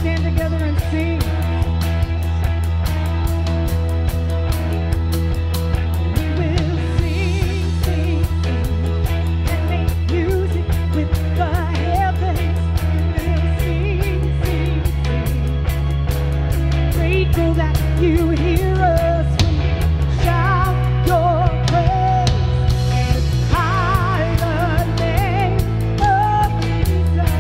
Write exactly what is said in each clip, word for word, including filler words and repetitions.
stand together and sing. You hear us when we shout your praise. High the name of Jesus.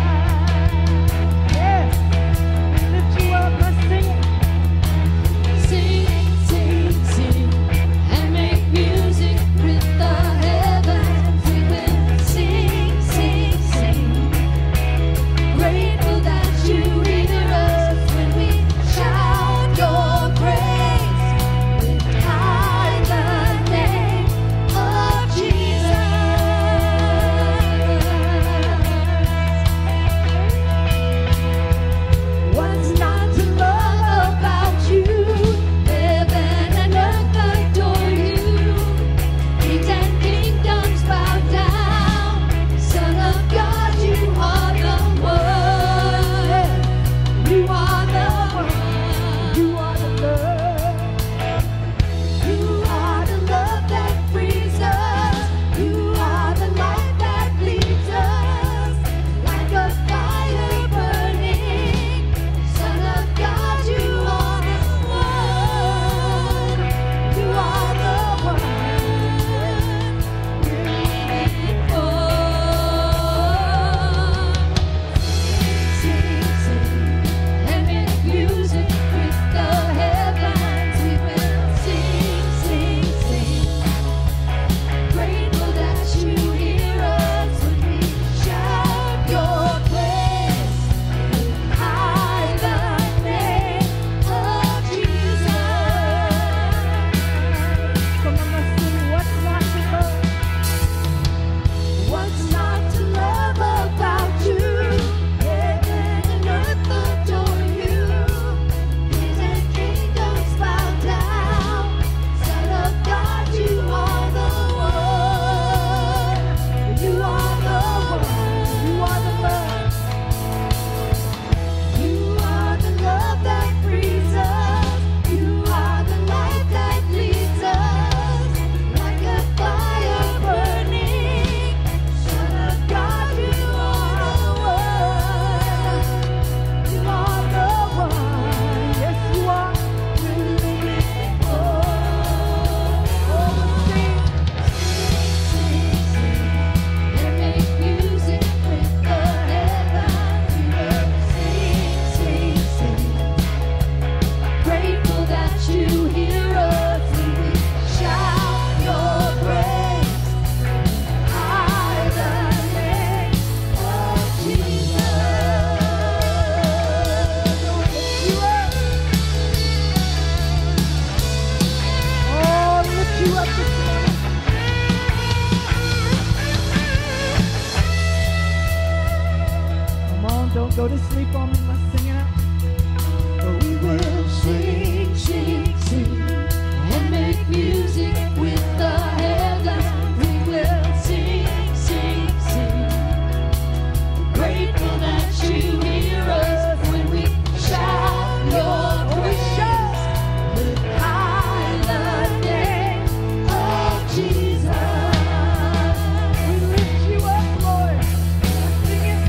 Yes, lift you up, let's sing it. Sing, sing, sing, and make music with the heavens. We will sing, sing, sing. Grateful that you hear us when we shout your Go to sleep on me, let's sing it out. But we will sing, sing, sing, and make music with the heavens. We will sing, sing, sing. Grateful that you hear us when we shout your praise. Lift high the name of Jesus. We lift you up, Lord. Sing it.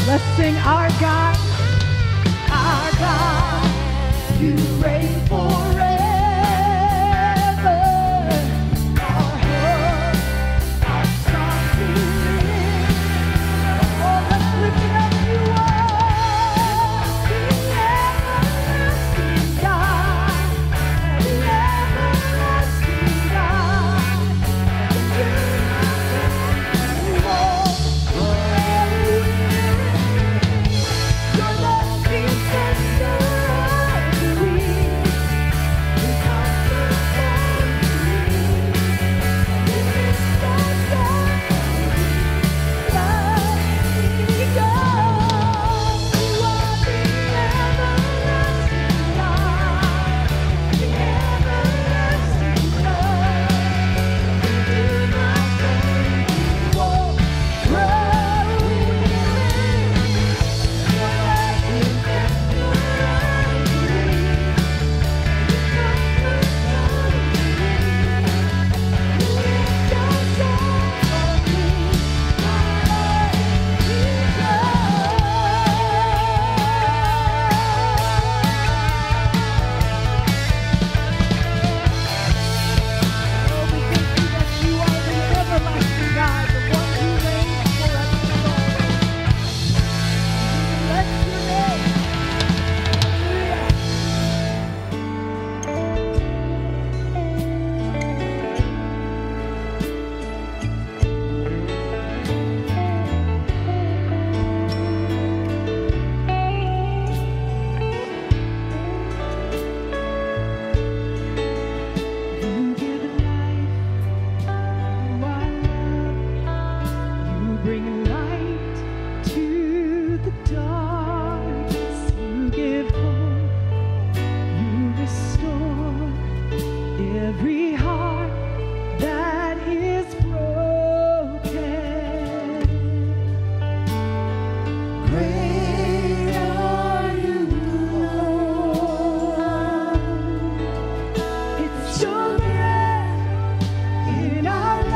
Let's sing our God, our God, you reign forever. Our hope, our song to live. Oh, let's lift it up, you are the everlasting God, the everlasting God. You are your love is tender.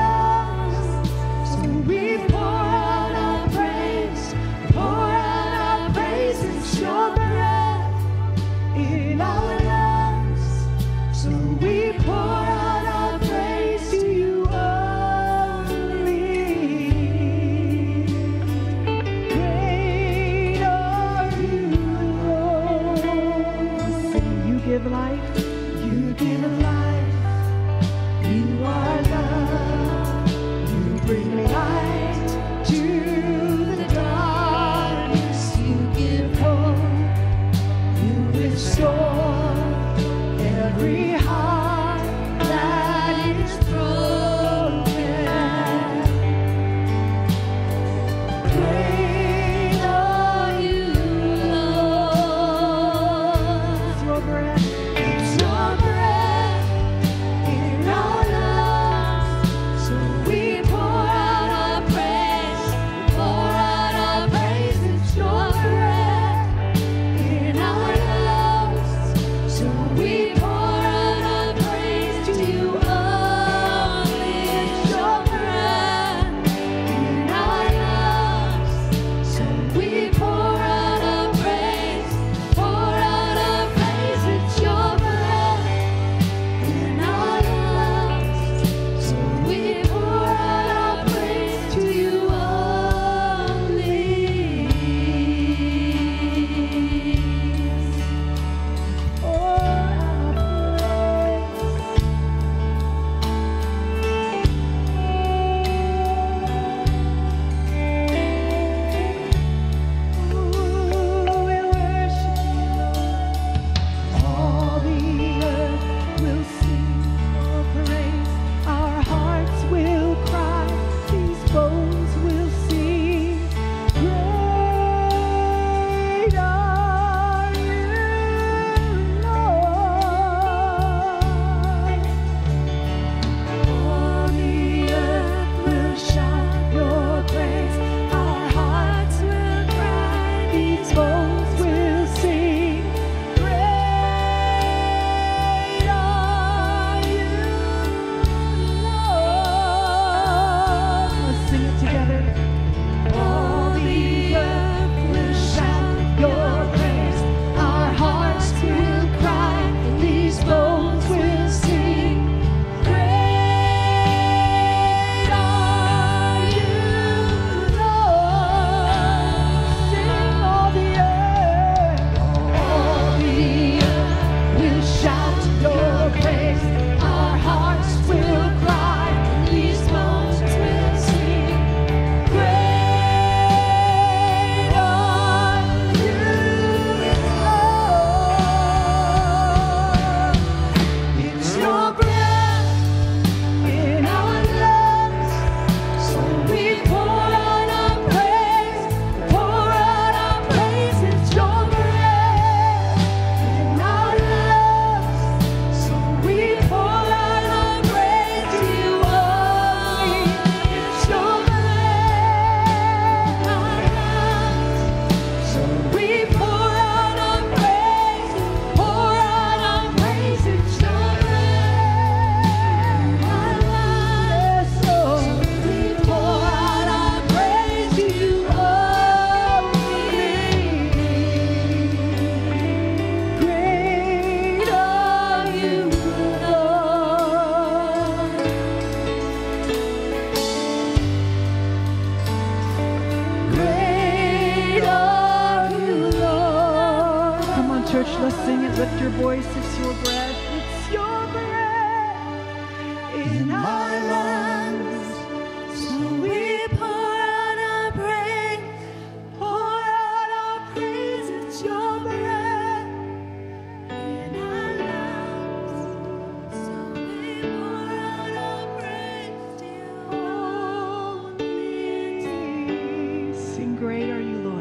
Pour out our praise, pour out our church, let's sing it. Lift your voice. It's your breath. It's your breath in our lungs. So we pour out our praise. Pour out our praise. It's your breath in our lungs. So we pour out our praise to you only. Sing, great are you, Lord.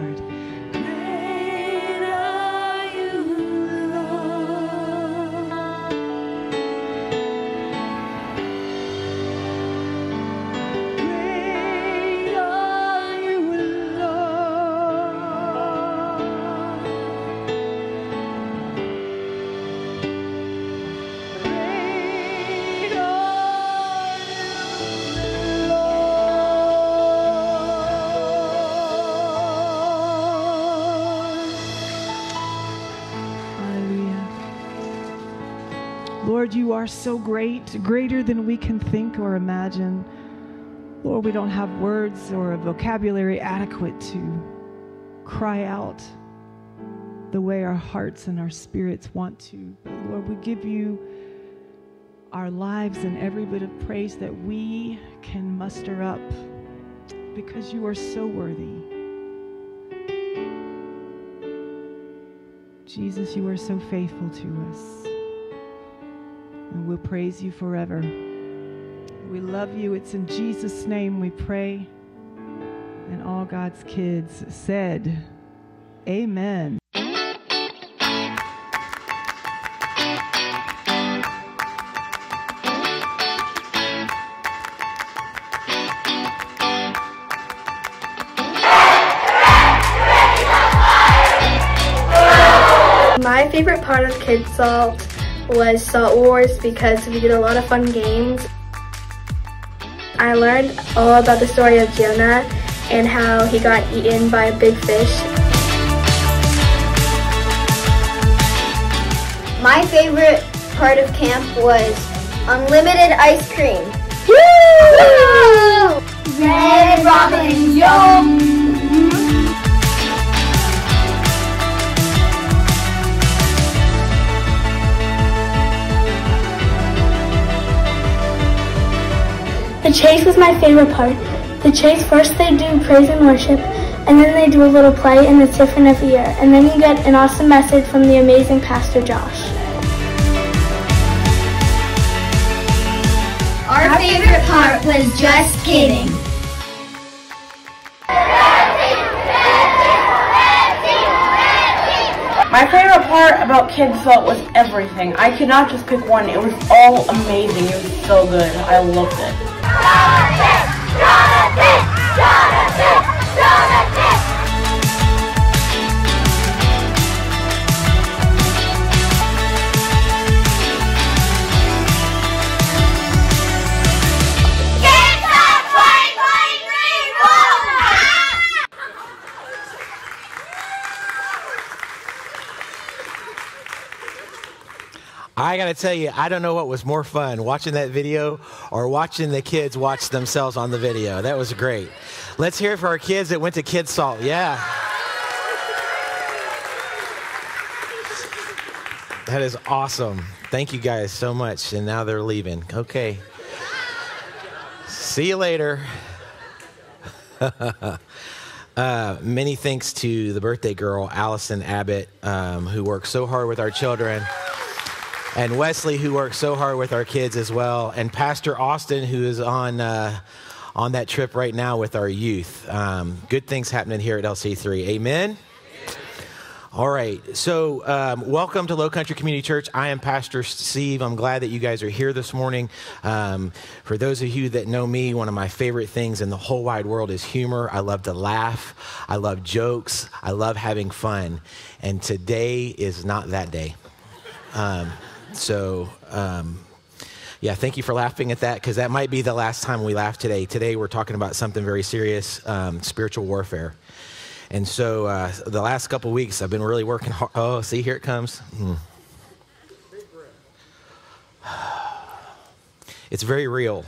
Lord, you are so great, greater than we can think or imagine. Lord, we don't have words or a vocabulary adequate to cry out the way our hearts and our spirits want to. But Lord, we give you our lives and every bit of praise that we can muster up because you are so worthy. Jesus, you are so faithful to us. And we'll praise you forever. We love you. It's in Jesus' name we pray. And all God's kids said, amen. My favorite part of Kids Salt was Salt Wars because we did a lot of fun games. I learned all about the story of Jonah and how he got eaten by a big fish. My favorite part of camp was unlimited ice cream. Woo! Red Robin, yum! The chase was my favorite part. The chase, first they do praise and worship, and then they do a little play, and it's different every year. And then you get an awesome message from the amazing Pastor Josh. Our favorite part was just kidding. My favorite part about Kids Salt was everything. I could not just pick one. It was all amazing. It was so good. I loved it. Jonathan! Jonathan! Jonathan! Jonathan! Kids Salt twenty twenty-three! I got to tell you, I don't know what was more fun, watching that video or watching the kids watch themselves on the video. That was great. Let's hear it for our kids that went to Kids Salt. Yeah. That is awesome. Thank you guys so much. And now they're leaving. Okay. See you later. uh, many thanks to the birthday girl, Allison Abbott, um, who works so hard with our children. And Wesley, who works so hard with our kids as well. And Pastor Austin, who is on uh, on that trip right now with our youth. Um, good things happening here at L C three. Amen? All right. So um, welcome to Low Country Community Church. I am Pastor Steve. I'm glad that you guys are here this morning. Um, for those of you that know me, one of my favorite things in the whole wide world is humor. I love to laugh. I love jokes. I love having fun. And today is not that day. Um, So, um, yeah, thank you for laughing at that, because that might be the last time we laugh today. Today we're talking about something very serious, um, spiritual warfare. And so uh, the last couple weeks I've been really working hard. Oh, see, here it comes. Mm. It's very real.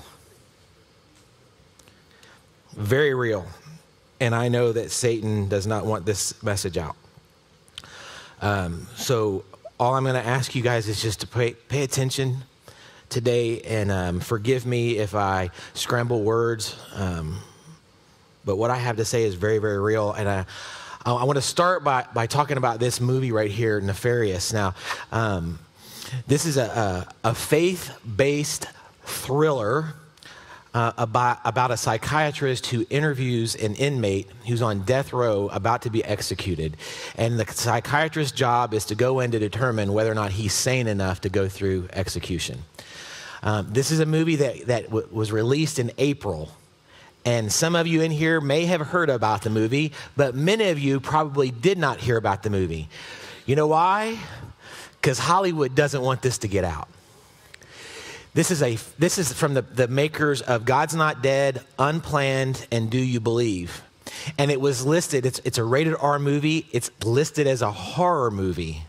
Very real. And I know that Satan does not want this message out. Um, so all I'm going to ask you guys is just to pay, pay attention today, and um, forgive me if I scramble words. Um, but what I have to say is very, very real. And I, I want to start by, by talking about this movie right here, Nefarious. Now, um, this is a, a, a faith-based thriller uh, about, about a psychiatrist who interviews an inmate who's on death row about to be executed. And the psychiatrist's job is to go in to determine whether or not he's sane enough to go through execution. Um, this is a movie that, that w- was released in April. And some of you in here may have heard about the movie, but many of you probably did not hear about the movie. You know why? Because Hollywood doesn't want this to get out. This is a this is from the, the makers of God's Not Dead, Unplanned, and Do You Believe? And it was listed, it's, it's a rated R movie. It's listed as a horror movie.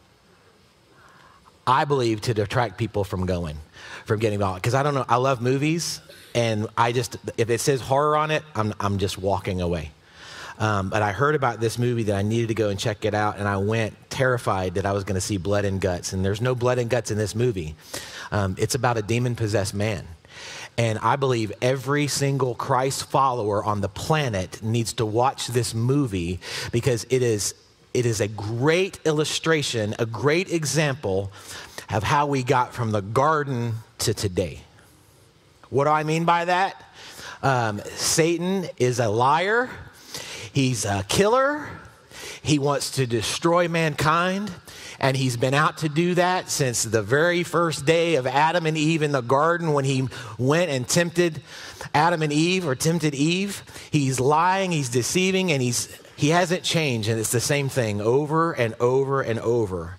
I believe to detract people from going, from getting involved. Because I don't know, I love movies, and I just, if it says horror on it, I'm, I'm just walking away. Um, but I heard about this movie that I needed to go and check it out, and I went terrified that I was going to see blood and guts. And there's no blood and guts in this movie. Um, it's about a demon-possessed man. And I believe every single Christ follower on the planet needs to watch this movie, because it is, it is a great illustration, a great example of how we got from the garden to today. What do I mean by that? Um, Satan is a liar. He's a killer. He wants to destroy mankind. And he's been out to do that since the very first day of Adam and Eve in the garden, when he went and tempted Adam and Eve, or tempted Eve. He's lying, he's deceiving, and he's he hasn't changed. And it's the same thing over and over and over.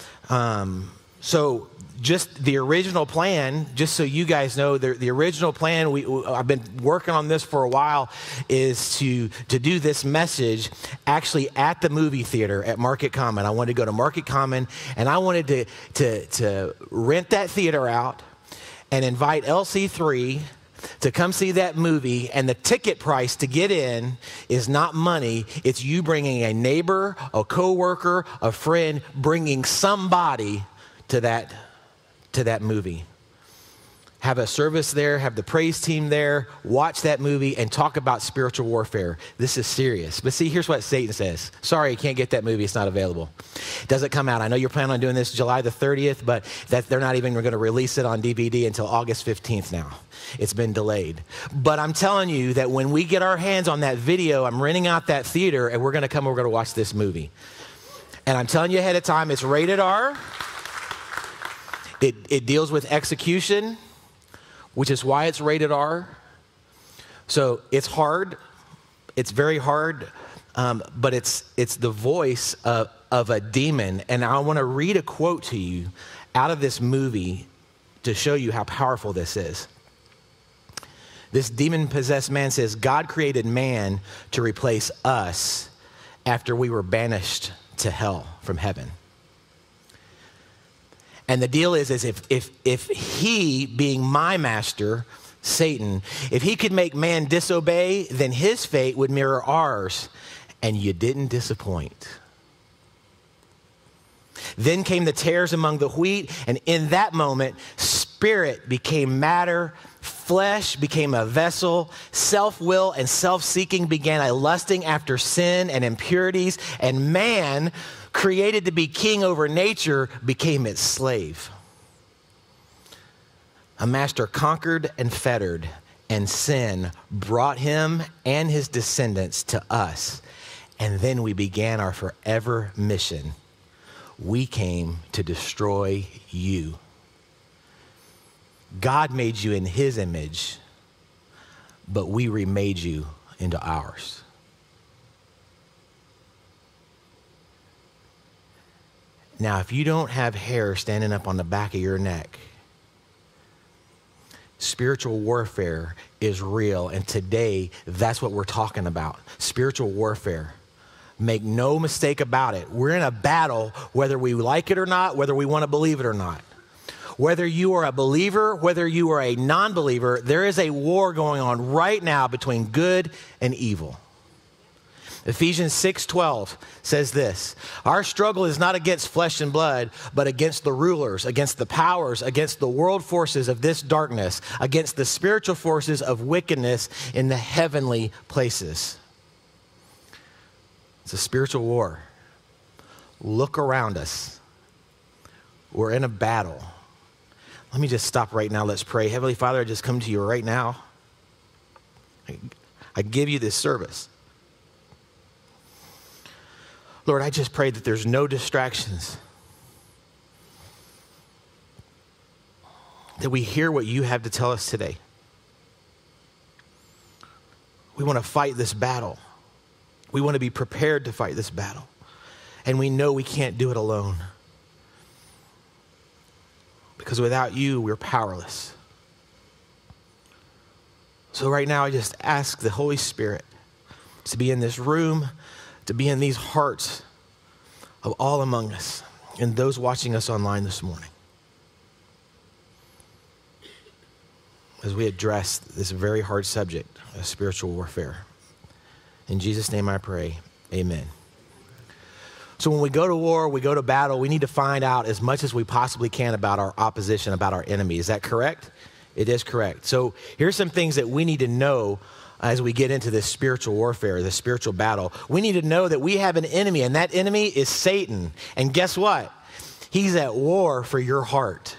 Um, so just the original plan, just so you guys know, the, the original plan, we, I've been working on this for a while, is to, to do this message actually at the movie theater at Market Common. I wanted to go to Market Common, and I wanted to, to, to rent that theater out and invite L C three to come see that movie. And the ticket price to get in is not money. It's you bringing a neighbor, a coworker, a friend, bringing somebody to that to that movie. Have a service there, have the praise team there, watch that movie, and talk about spiritual warfare. This is serious. But see, here's what Satan says. Sorry, you can't get that movie. It's not available. It doesn't come out. I know you're planning on doing this July the thirtieth, but that they're not even going to release it on D V D until August fifteenth now. It's been delayed. But I'm telling you that when we get our hands on that video, I'm renting out that theater, and we're going to come, we're going to watch this movie. And I'm telling you ahead of time, it's rated R. It, it deals with execution, which is why it's rated R. So it's hard. It's very hard, um, but it's, it's the voice of, of a demon. And I want to read a quote to you out of this movie to show you how powerful this is. This demon-possessed man says, God created man to replace us after we were banished to hell from heaven. And the deal is, is if, if, if he, being my master, Satan, if he could make man disobey, then his fate would mirror ours. And you didn't disappoint. Then came the tares among the wheat, and in that moment, spirit became matter, flesh became a vessel, self-will and self-seeking began a lusting after sin and impurities, and man, created to be king over nature, became its slave. A master conquered and fettered, and sin brought him and his descendants to us. And then we began our forever mission. We came to destroy you. God made you in his image, but we remade you into ours. Now, if you don't have hair standing up on the back of your neck, spiritual warfare is real. And today, that's what we're talking about. Spiritual warfare. Make no mistake about it. We're in a battle, whether we like it or not, whether we want to believe it or not. Whether you are a believer, whether you are a non-believer, there is a war going on right now between good and evil. Ephesians six twelve says this: our struggle is not against flesh and blood, but against the rulers, against the powers, against the world forces of this darkness, against the spiritual forces of wickedness in the heavenly places. It's a spiritual war. Look around us. We're in a battle. Let me just stop right now. Let's pray. Heavenly Father, I just come to you right now. I, I give you this service. Lord, I just pray that there's no distractions, that we hear what you have to tell us today. We want to fight this battle. We want to be prepared to fight this battle. And we know we can't do it alone, because without you, we're powerless. So right now, I just ask the Holy Spirit to be in this room, to be in these hearts of all among us and those watching us online this morning, as we address this very hard subject of spiritual warfare. In Jesus' name I pray, amen. So when we go to war, we go to battle, we need to find out as much as we possibly can about our opposition, about our enemy. Is that correct? It is correct. So here's some things that we need to know as we get into this spiritual warfare, this spiritual battle. We need to know that we have an enemy, and that enemy is Satan. And guess what? He's at war for your heart.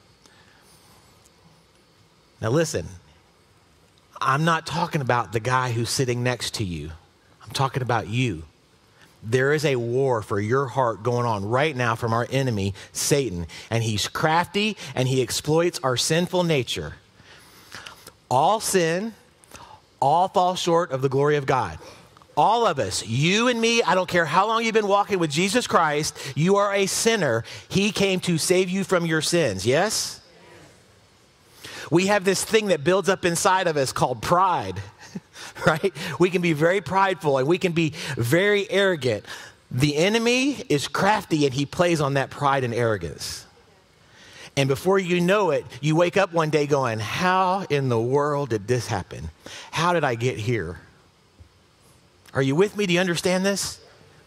Now listen, I'm not talking about the guy who's sitting next to you. I'm talking about you. There is a war for your heart going on right now from our enemy, Satan. And he's crafty, and he exploits our sinful nature. All sin, all fall short of the glory of God. All of us, you and me, I don't care how long you've been walking with Jesus Christ, you are a sinner. He came to save you from your sins, yes? We have this thing that builds up inside of us called pride, right? We can be very prideful and we can be very arrogant. The enemy is crafty, and he plays on that pride and arrogance. And before you know it, you wake up one day going, how in the world did this happen? How did I get here? Are you with me? Do you understand this?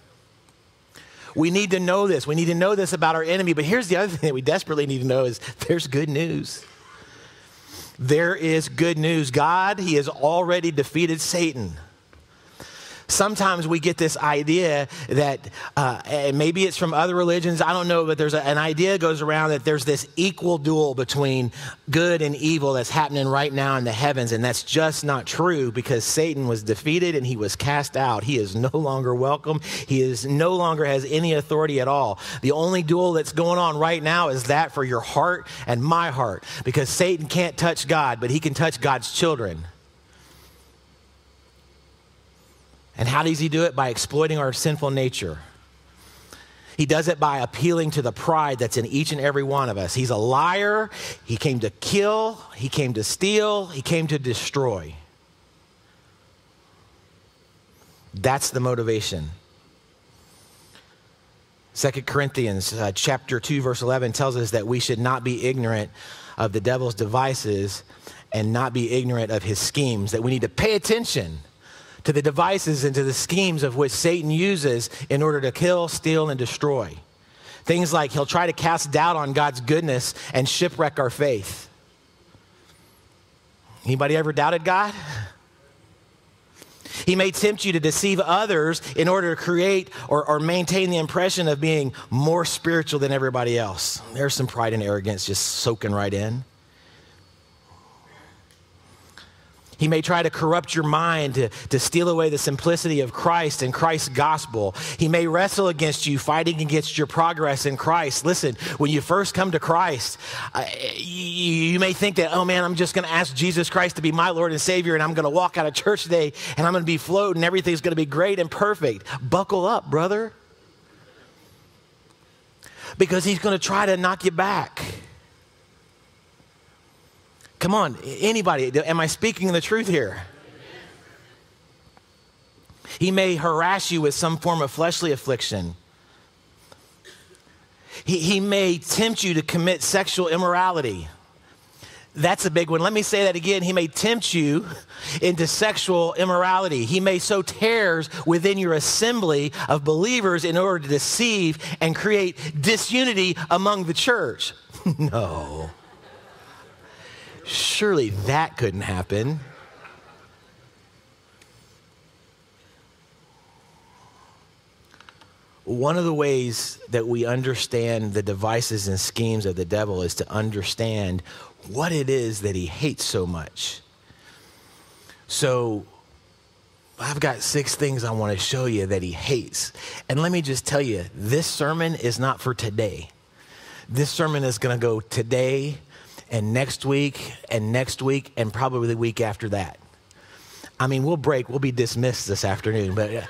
We need to know this. We need to know this about our enemy. But here's the other thing that we desperately need to know is there's good news. There is good news. God, he has already defeated Satan. Sometimes we get this idea that, uh, and maybe it's from other religions, I don't know, but there's a, an idea goes around that there's this equal duel between good and evil that's happening right now in the heavens, and that's just not true, because Satan was defeated and he was cast out. He is no longer welcome. He is no longer has any authority at all. The only duel that's going on right now is that for your heart and my heart, because Satan can't touch God, but he can touch God's children. And how does he do it? By exploiting our sinful nature. He does it by appealing to the pride that's in each and every one of us. He's a liar. He came to kill. He came to steal. He came to destroy. That's the motivation. Second Corinthians uh, chapter two, verse eleven tells us that we should not be ignorant of the devil's devices and not be ignorant of his schemes, that we need to pay attention to the devices and to the schemes of which Satan uses in order to kill, steal, and destroy. Things like he'll try to cast doubt on God's goodness and shipwreck our faith. Anybody ever doubted God? He may tempt you to deceive others in order to create or, or maintain the impression of being more spiritual than everybody else. There's some pride and arrogance just soaking right in. He may try to corrupt your mind to, to steal away the simplicity of Christ and Christ's gospel. He may wrestle against you, fighting against your progress in Christ. Listen, when you first come to Christ, uh, you, you may think that, oh man, I'm just going to ask Jesus Christ to be my Lord and Savior, and I'm going to walk out of church today, and I'm going to be floating, and everything's going to be great and perfect. Buckle up, brother. Because he's going to try to knock you back. Come on, anybody, am I speaking the truth here? He may harass you with some form of fleshly affliction. He, he may tempt you to commit sexual immorality. That's a big one. Let me say that again. He may tempt you into sexual immorality. He may sow tares within your assembly of believers in order to deceive and create disunity among the church. No. Surely that couldn't happen. One of the ways that we understand the devices and schemes of the devil is to understand what it is that he hates so much. So I've got six things I want to show you that he hates. And let me just tell you, this sermon is not for today. This sermon is going to go today and next week and next week and probably the week after that. I mean, we'll break. We'll be dismissed this afternoon, but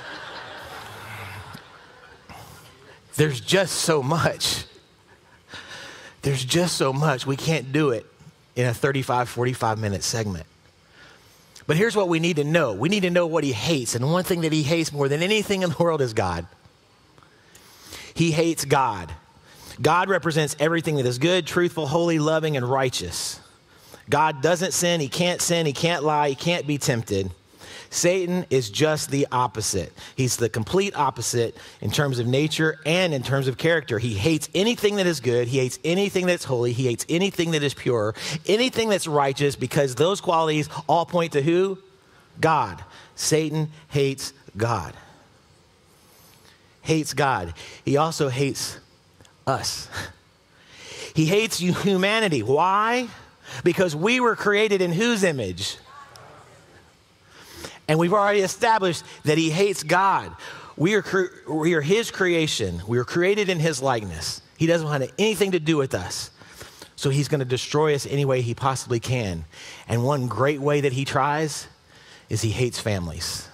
there's just so much. There's just so much. We can't do it in a thirty-five, forty-five minute segment. But here's what we need to know. We need to know what he hates. And one thing that he hates more than anything in the world is God. He hates God. God represents everything that is good, truthful, holy, loving, and righteous. God doesn't sin. He can't sin. He can't lie. He can't be tempted. Satan is just the opposite. He's the complete opposite in terms of nature and in terms of character. He hates anything that is good. He hates anything that's holy. He hates anything that is pure, anything that's righteous, because those qualities all point to who? God. Satan hates God. Hates God. He also hates us. He hates humanity. Why? Because we were created in whose image? And we've already established that he hates God. We are, cre- we are his creation. We were created in his likeness. He doesn't want anything to do with us. So he's going to destroy us any way he possibly can. And one great way that he tries is he hates families.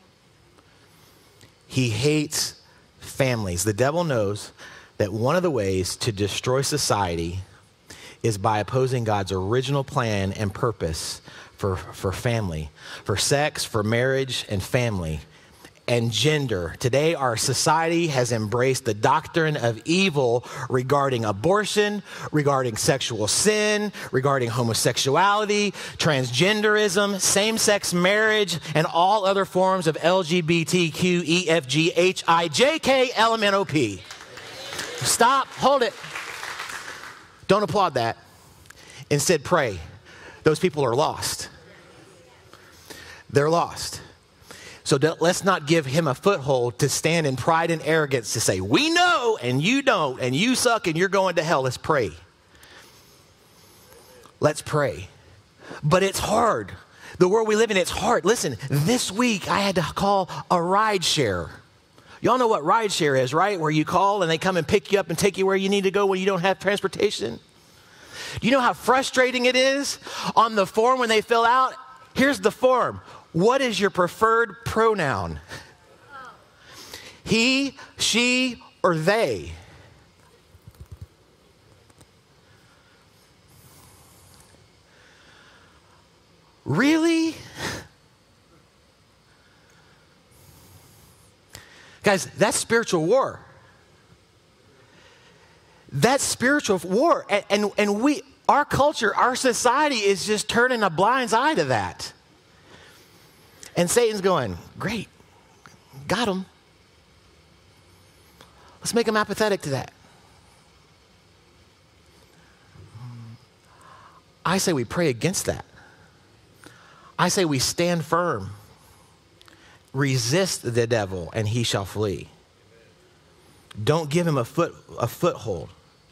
He hates families. The devil knows that one of the ways to destroy society is by opposing God's original plan and purpose for, for family, for sex, for marriage and family and gender. Today, our society has embraced the doctrine of evil regarding abortion, regarding sexual sin, regarding homosexuality, transgenderism, same-sex marriage, and all other forms of L G B T Q, E F G, H I J K, L M N O P. Stop, hold it. Don't applaud that. Instead, pray. Those people are lost. They're lost. So let's not give him a foothold to stand in pride and arrogance to say, we know and you don't, and you suck and you're going to hell. Let's pray. Let's pray. But it's hard. The world we live in, it's hard. Listen, this week I had to call a ride share. Y'all know what ride share is, right? Where you call and they come and pick you up and take you where you need to go when you don't have transportation. Do you know how frustrating it is on the form when they fill out? Here's the form. What is your preferred pronoun? He, she, or they? Really? Guys, that's spiritual war. That's spiritual war. And, and, and we, our culture, our society is just turning a blind eye to that. And Satan's going, great, got him. Let's make him apathetic to that. I say we pray against that. I say we stand firm. Resist the devil and he shall flee. Don't give him a foot a foothold.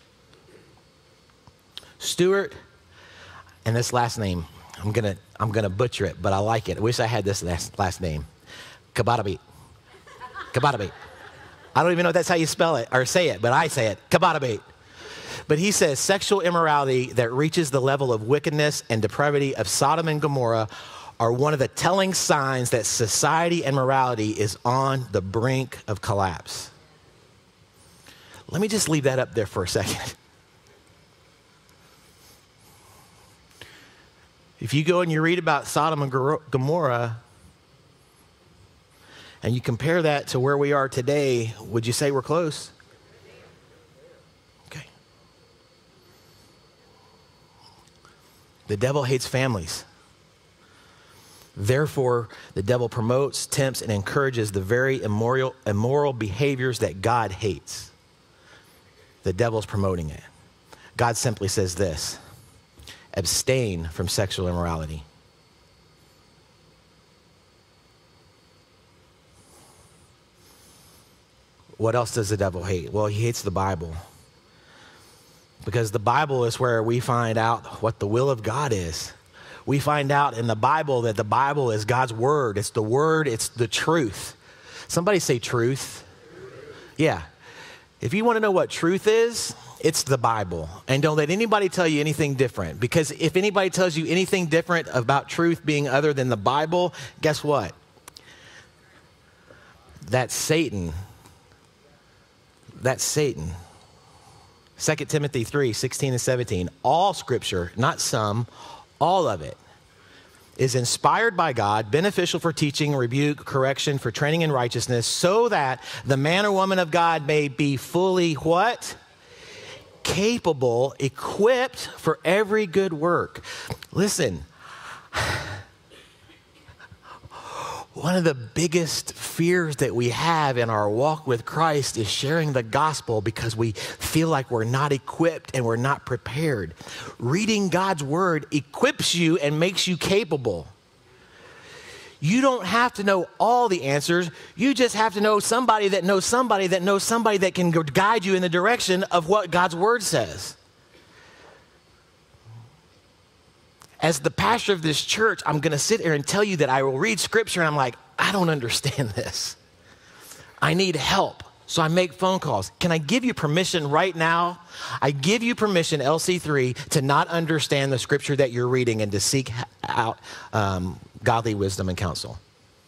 Stuart, and this last name, I'm gonna I'm gonna butcher it, but I like it. I wish I had this last, last name. Kabatabit. Kabatabit. I don't even know if that's how you spell it or say it, but I say it. Kabatabit. But he says sexual immorality that reaches the level of wickedness and depravity of Sodom and Gomorrah are one of the telling signs that society and morality is on the brink of collapse. Let me just leave that up there for a second. If you go and you read about Sodom and Gomorrah and you compare that to where we are today, would you say we're close? Okay. The devil hates families. Therefore, the devil promotes, tempts, and encourages the very immoral, immoral behaviors that God hates. The devil's promoting it. God simply says this: abstain from sexual immorality. What else does the devil hate? Well, he hates the Bible. Because the Bible is where we find out what the will of God is. We find out in the Bible that the Bible is God's word. It's the word, it's the truth. Somebody say truth. Yeah. If you want to know what truth is, it's the Bible. And don't let anybody tell you anything different. Because if anybody tells you anything different about truth being other than the Bible, guess what? That's Satan. That's Satan. Second Timothy three, sixteen and seventeen. All scripture, not some, all of it, is inspired by God, beneficial for teaching, rebuke, correction, for training in righteousness, so that the man or woman of God may be fully what? Capable, equipped for every good work. Listen, one of the biggest fears that we have in our walk with Christ is sharing the gospel because we feel like we're not equipped and we're not prepared. Reading God's word equips you and makes you capable. You don't have to know all the answers. You just have to know somebody that knows somebody that knows somebody that can guide you in the direction of what God's word says. As the pastor of this church, I'm going to sit here and tell you that I will read scripture and I'm like, I don't understand this. I need help. So I make phone calls. Can I give you permission right now? I give you permission, L C three, to not understand the scripture that you're reading and to seek out um, godly wisdom and counsel.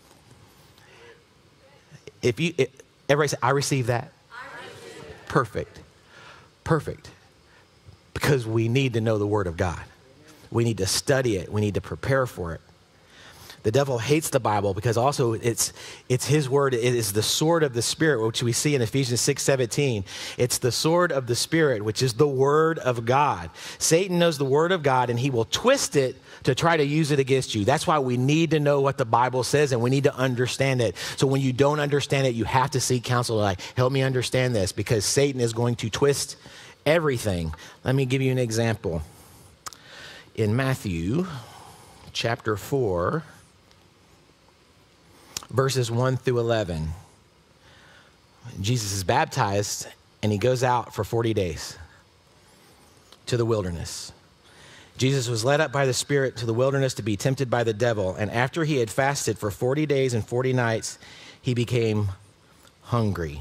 If you, it, everybody say, I receive that. I receive that. Perfect. Perfect. Because we need to know the word of God. We need to study it. We need to prepare for it. The devil hates the Bible because also it's it's his word. It is the sword of the Spirit, which we see in Ephesians six seventeen. It's the sword of the Spirit, which is the word of God. Satan knows the word of God, and he will twist it to try to use it against you. That's why we need to know what the Bible says, and we need to understand it. So when you don't understand it, you have to seek counsel. Like, help me understand this, because Satan is going to twist everything. Let me give you an example. In Matthew chapter four, verses one through eleven, Jesus is baptized and he goes out for forty days to the wilderness. Jesus was led up by the Spirit to the wilderness to be tempted by the devil. And after he had fasted for forty days and forty nights, he became hungry.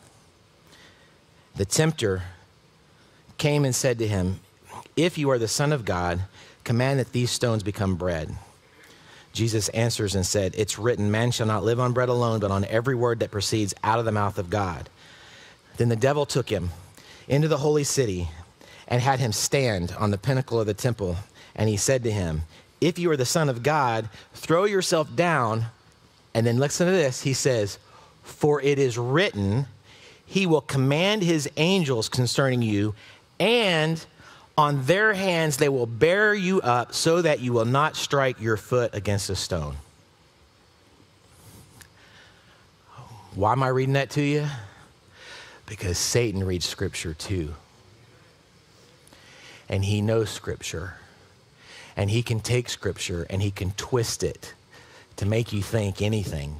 The tempter came and said to him, if you are the Son of God, command that these stones become bread. Jesus answers and said, it's written, man shall not live on bread alone, but on every word that proceeds out of the mouth of God. Then the devil took him into the holy city and had him stand on the pinnacle of the temple. And he said to him, if you are the Son of God, throw yourself down. And then listen to this. He says, for it is written, he will command his angels concerning you, and on their hands they will bear you up so that you will not strike your foot against a stone. Why am I reading that to you? Because Satan reads scripture too. And he knows scripture. And he can take scripture and he can twist it to make you think anything.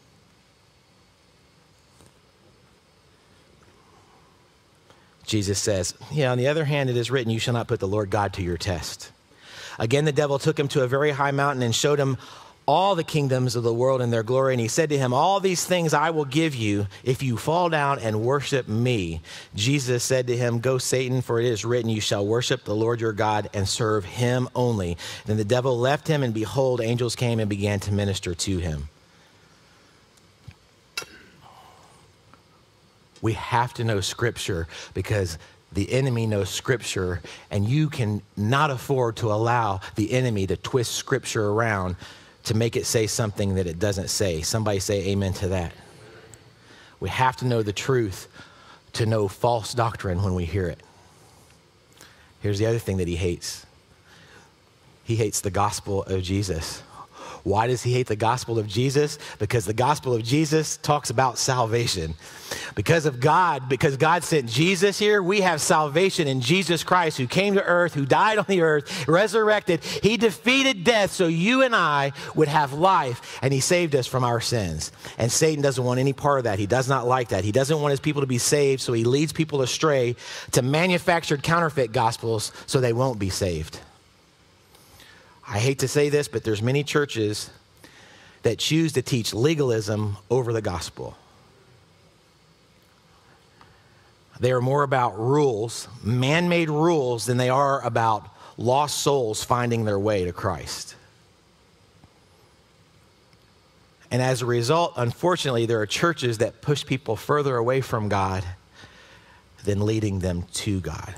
Jesus says, yeah, on the other hand, it is written, you shall not put the Lord God to your test. Again, the devil took him to a very high mountain and showed him all the kingdoms of the world and their glory. And he said to him, all these things I will give you if you fall down and worship me. Jesus said to him, go, Satan, for it is written, you shall worship the Lord your God and serve him only. Then the devil left him, and behold, angels came and began to minister to him. We have to know scripture because the enemy knows scripture, and you can not afford to allow the enemy to twist scripture around to make it say something that it doesn't say. Somebody say amen to that. We have to know the truth to know false doctrine when we hear it. Here's the other thing that he hates. He hates the gospel of Jesus. Why does he hate the gospel of Jesus? Because the gospel of Jesus talks about salvation. Because of God, because God sent Jesus here, we have salvation in Jesus Christ, who came to earth, who died on the earth, resurrected. He defeated death so you and I would have life, and he saved us from our sins. And Satan doesn't want any part of that. He does not like that. He doesn't want his people to be saved, so he leads people astray to manufactured counterfeit gospels so they won't be saved. I hate to say this, but there's many churches that choose to teach legalism over the gospel. They are more about rules, man-made rules, than they are about lost souls finding their way to Christ. And as a result, unfortunately, there are churches that push people further away from God than leading them to God.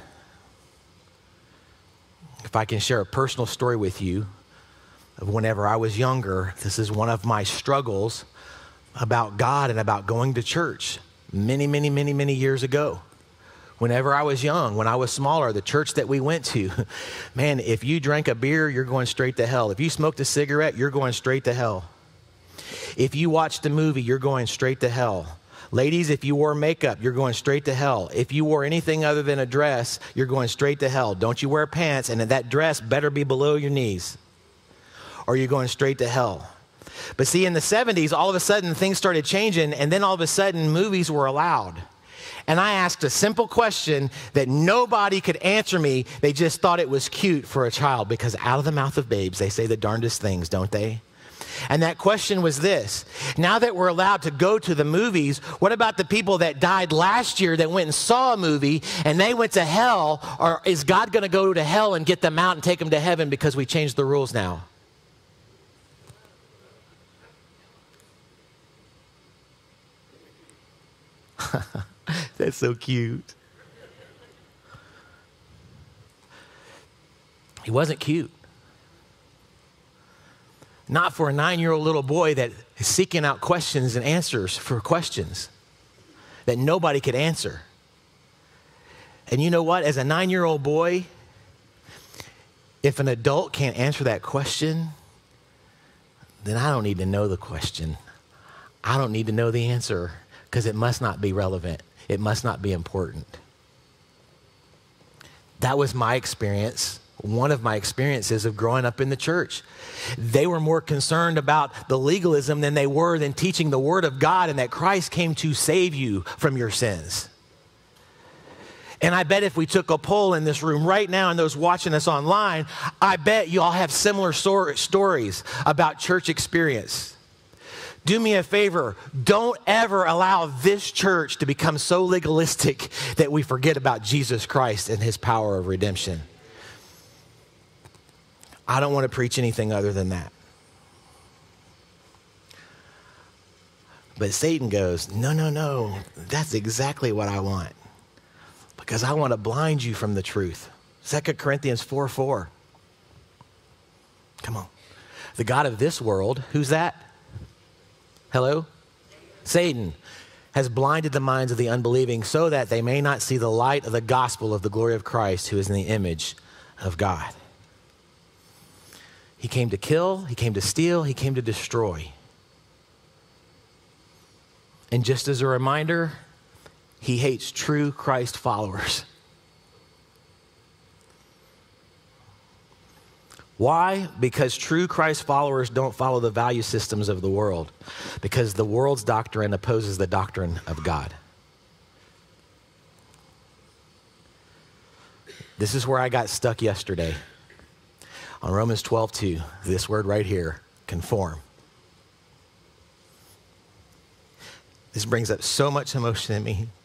If I can share a personal story with you of whenever I was younger, this is one of my struggles about God and about going to church many, many, many, many years ago. Whenever I was young, when I was smaller, the church that we went to, man, if you drank a beer, you're going straight to hell. If you smoked a cigarette, you're going straight to hell. If you watched a movie, you're going straight to hell. Ladies, if you wore makeup, you're going straight to hell. If you wore anything other than a dress, you're going straight to hell. Don't you wear pants, and that dress better be below your knees, or you're going straight to hell. But see, in the seventies, all of a sudden, things started changing, and then all of a sudden, movies were allowed. And I asked a simple question that nobody could answer me. They just thought it was cute for a child, because out of the mouth of babes, they say the darndest things, don't they? And that question was this: now that we're allowed to go to the movies, what about the people that died last year that went and saw a movie and they went to hell? Or is God going to go to hell and get them out and take them to heaven because we changed the rules now? That's so cute. He wasn't cute. Not for a nine-year-old little boy that is seeking out questions and answers for questions that nobody could answer. And you know what? As a nine-year-old boy, if an adult can't answer that question, then I don't need to know the question. I don't need to know the answer, because it must not be relevant. It must not be important. That was my experience. One of my experiences of growing up in the church. They were more concerned about the legalism than they were than teaching the word of God and that Christ came to save you from your sins. And I bet if we took a poll in this room right now and those watching us online, I bet you all have similar stories about church experience. Do me a favor, don't ever allow this church to become so legalistic that we forget about Jesus Christ and his power of redemption. I don't want to preach anything other than that. But Satan goes, no, no, no, that's exactly what I want. Because I want to blind you from the truth. Second Corinthians four four. Come on. The God of this world, who's that? Hello? Satan has blinded the minds of the unbelieving so that they may not see the light of the gospel of the glory of Christ, who is in the image of God. He came to kill, he came to steal, he came to destroy. And just as a reminder, he hates true Christ followers. Why? Because true Christ followers don't follow the value systems of the world. Because the world's doctrine opposes the doctrine of God. This is where I got stuck yesterday. On Romans twelve two, this word right here, conform. This brings up so much emotion in me.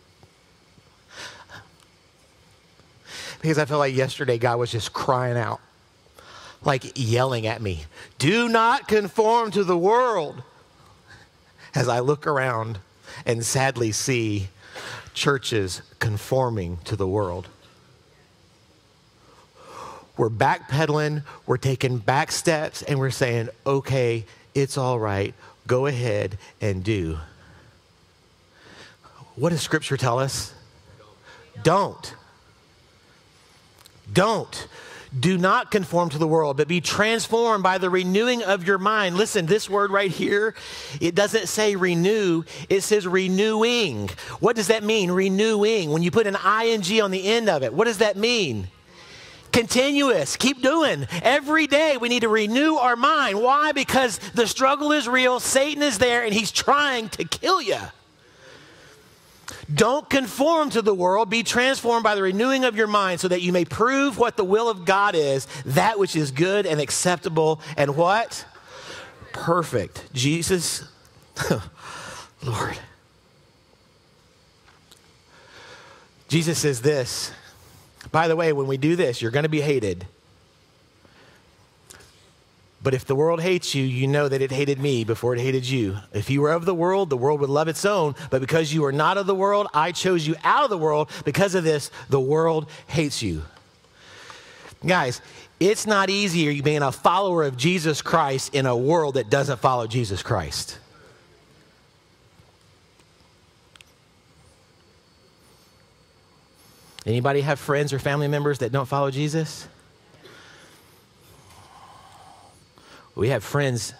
Because I felt like yesterday God was just crying out, like yelling at me, do not conform to the world. As I look around and sadly see churches conforming to the world. We're backpedaling, we're taking back steps, and we're saying, okay, it's all right, go ahead and do. What does Scripture tell us? Don't. Don't. Do not conform to the world, but be transformed by the renewing of your mind. Listen, this word right here, it doesn't say renew, it says renewing. What does that mean, renewing? When you put an ing on the end of it, what does that mean? Continuous. Keep doing. Every day we need to renew our mind. Why? Because the struggle is real, Satan is there, and he's trying to kill you. Don't conform to the world. Be transformed by the renewing of your mind so that you may prove what the will of God is, that which is good and acceptable and what? Perfect. Jesus, Lord. Jesus says this. By the way, when we do this, you're going to be hated. But if the world hates you, you know that it hated me before it hated you. If you were of the world, the world would love its own. But because you are not of the world, I chose you out of the world. Because of this, the world hates you. Guys, it's not easier being a follower of Jesus Christ in a world that doesn't follow Jesus Christ. Anybody have friends or family members that don't follow Jesus? We have friends.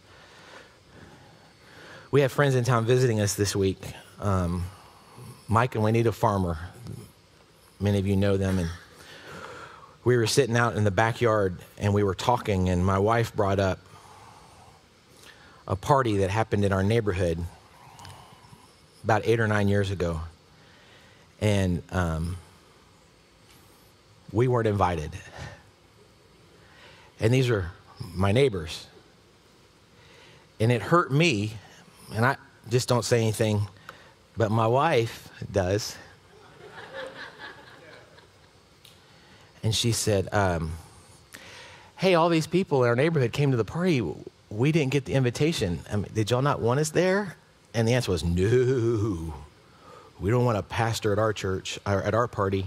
We have friends in town visiting us this week. Um, Mike and Juanita Farmer. Many of you know them. And we were sitting out in the backyard and we were talking, and my wife brought up a party that happened in our neighborhood about eight or nine years ago. And um, we weren't invited. And these are my neighbors. And it hurt me, and I just don't say anything, but my wife does. And she said, um, hey, all these people in our neighborhood came to the party. We didn't get the invitation. I mean, did y'all not want us there? And the answer was, no. We don't want a pastor at our church, or at our party.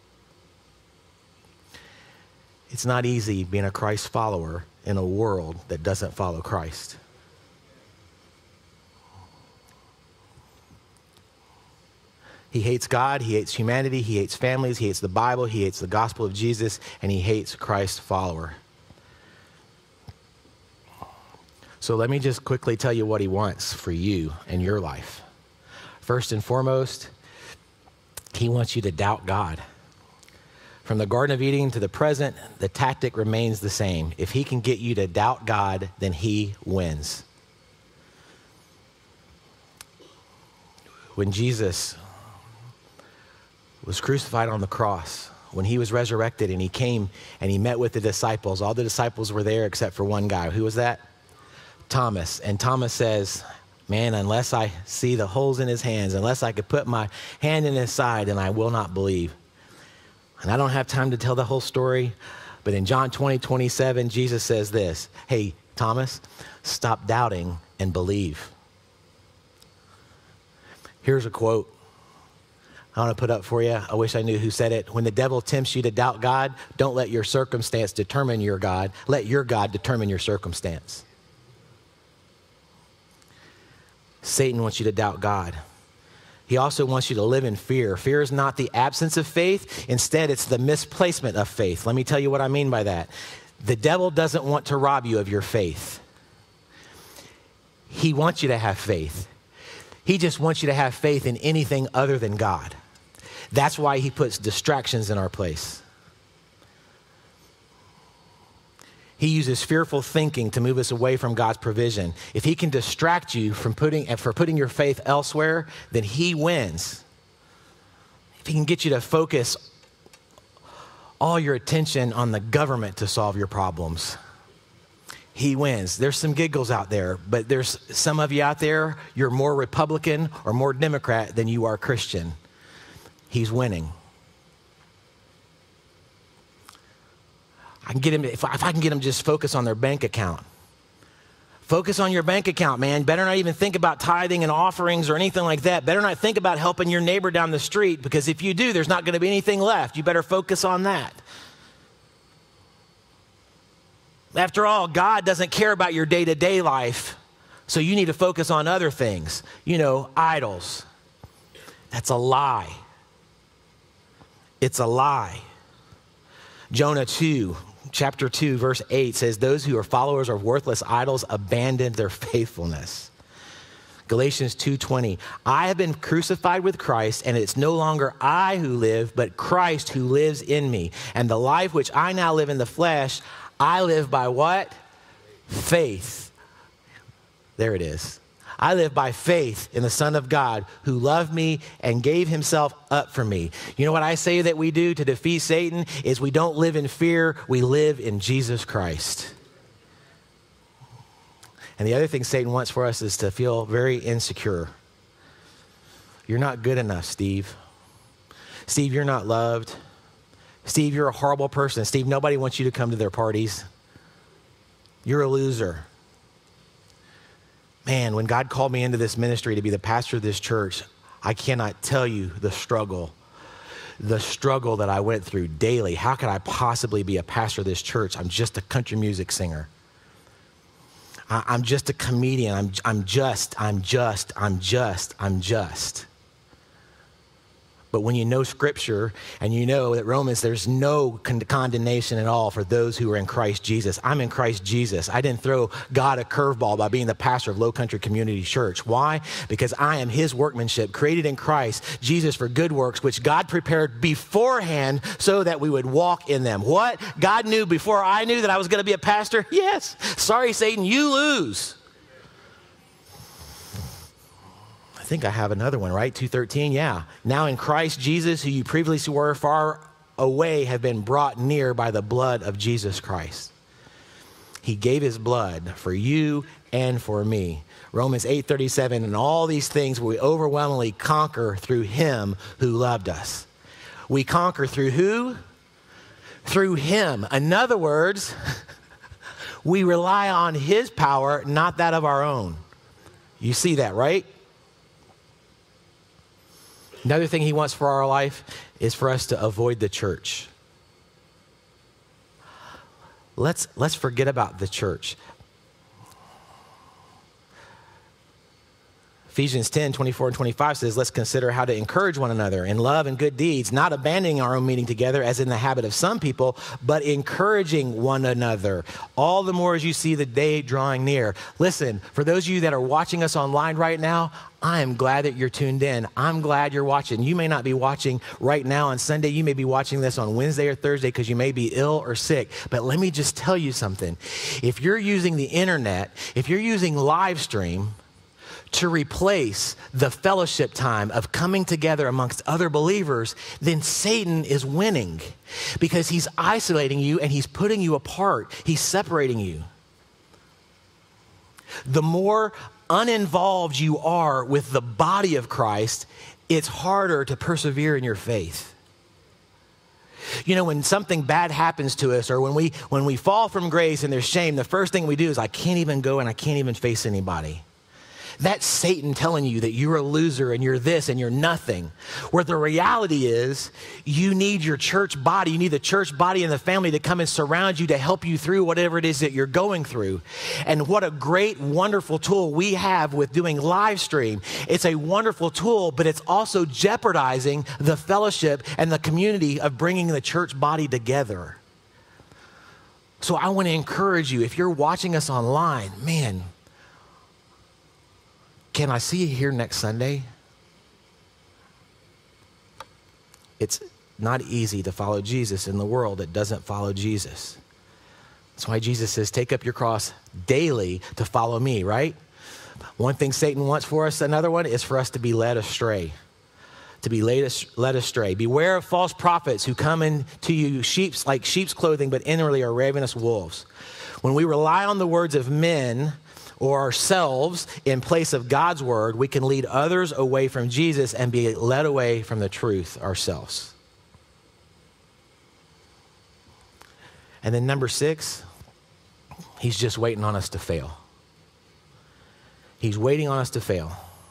It's not easy being a Christ follower in a world that doesn't follow Christ. He hates God, he hates humanity, he hates families, he hates the Bible, he hates the gospel of Jesus, and he hates Christ's follower. So let me just quickly tell you what he wants for you and your life. First and foremost, he wants you to doubt God. From the Garden of Eden to the present, the tactic remains the same. If he can get you to doubt God, then he wins. When Jesus was crucified on the cross, when he was resurrected and he came and he met with the disciples, all the disciples were there except for one guy. Who was that? Thomas. And Thomas says, man, unless I see the holes in his hands, unless I could put my hand in his side, then I will not believe. And I don't have time to tell the whole story, but in John twenty, twenty-seven, Jesus says this, hey, Thomas, stop doubting and believe. Here's a quote I want to put up for you. I wish I knew who said it. When the devil tempts you to doubt God, don't let your circumstance determine your God. Let your God determine your circumstance. Satan wants you to doubt God. He also wants you to live in fear. Fear is not the absence of faith. Instead, it's the misplacement of faith. Let me tell you what I mean by that. The devil doesn't want to rob you of your faith. He wants you to have faith. He just wants you to have faith in anything other than God. That's why he puts distractions in our place. He uses fearful thinking to move us away from God's provision. If he can distract you from putting, for putting your faith elsewhere, then he wins. If he can get you to focus all your attention on the government to solve your problems, he wins. There's some giggles out there, but there's some of you out there, you're more Republican or more Democrat than you are Christian. He's winning. I can get him, if I, if I can get him to just focus on their bank account. Focus on your bank account, man. Better not even think about tithing and offerings or anything like that. Better not think about helping your neighbor down the street, because if you do, there's not going to be anything left. You better focus on that. After all, God doesn't care about your day-to-day life, so you need to focus on other things. You know, idols. That's a lie. It's a lie. Jonah two, chapter two, verse eight says, those who are followers of worthless idols abandoned their faithfulness. Galatians two twenty, I have been crucified with Christ, and it's no longer I who live, but Christ who lives in me. And the life which I now live in the flesh, I live by what? Faith. There it is. I live by faith in the Son of God who loved me and gave himself up for me. You know what I say that we do to defeat Satan is we don't live in fear, we live in Jesus Christ. And the other thing Satan wants for us is to feel very insecure. You're not good enough, Steve. Steve, you're not loved. Steve, you're a horrible person. Steve, nobody wants you to come to their parties. You're a loser. Man, when God called me into this ministry to be the pastor of this church, I cannot tell you the struggle, the struggle that I went through daily. How could I possibly be a pastor of this church? I'm just a country music singer. I'm just a comedian. I'm, I'm just, I'm just, I'm just, I'm just. But when you know Scripture and you know that Romans, there's no con- condemnation at all for those who are in Christ Jesus. I'm in Christ Jesus. I didn't throw God a curveball by being the pastor of Low Country Community Church. Why? Because I am his workmanship, created in Christ Jesus for good works, which God prepared beforehand so that we would walk in them. What? God knew before I knew that I was going to be a pastor? Yes. Sorry, Satan, you lose. I think I have another one, right? two thirteen, yeah. Now in Christ Jesus, who you previously were far away, have been brought near by the blood of Jesus Christ. He gave his blood for you and for me. Romans eight thirty-seven, and all these things we overwhelmingly conquer through him who loved us. We conquer through who? Through him. In other words, we rely on his power, not that of our own. You see that, right? Another thing he wants for our life is for us to avoid the church. Let's, let's forget about the church. Ephesians ten, twenty-four and twenty-five says, let's consider how to encourage one another in love and good deeds, not abandoning our own meeting together as in the habit of some people, but encouraging one another. All the more as you see the day drawing near. Listen, for those of you that are watching us online right now, I am glad that you're tuned in. I'm glad you're watching. You may not be watching right now on Sunday. You may be watching this on Wednesday or Thursday because you may be ill or sick. But let me just tell you something. If you're using the internet, if you're using live stream to replace the fellowship time of coming together amongst other believers, then Satan is winning because he's isolating you and he's putting you apart. He's separating you. The more uninvolved you are with the body of Christ, it's harder to persevere in your faith. You know, when something bad happens to us or when we when we fall from grace and there's shame, the first thing we do is I can't even go and I can't even face anybody. That's Satan telling you that you're a loser and you're this and you're nothing. Where the reality is you need your church body. You need the church body and the family to come and surround you to help you through whatever it is that you're going through. And what a great, wonderful tool we have with doing live stream. It's a wonderful tool, but it's also jeopardizing the fellowship and the community of bringing the church body together. So I want to encourage you, if you're watching us online, man, can I see you here next Sunday? It's not easy to follow Jesus in the world that doesn't follow Jesus. That's why Jesus says, take up your cross daily to follow me, right? One thing Satan wants for us, another one, is for us to be led astray. To be led astray. Beware of false prophets who come into you sheep's, like sheep's clothing, but inwardly are ravenous wolves. When we rely on the words of men or ourselves in place of God's word, we can lead others away from Jesus and be led away from the truth ourselves. And then number six, he's just waiting on us to fail. He's waiting on us to fail.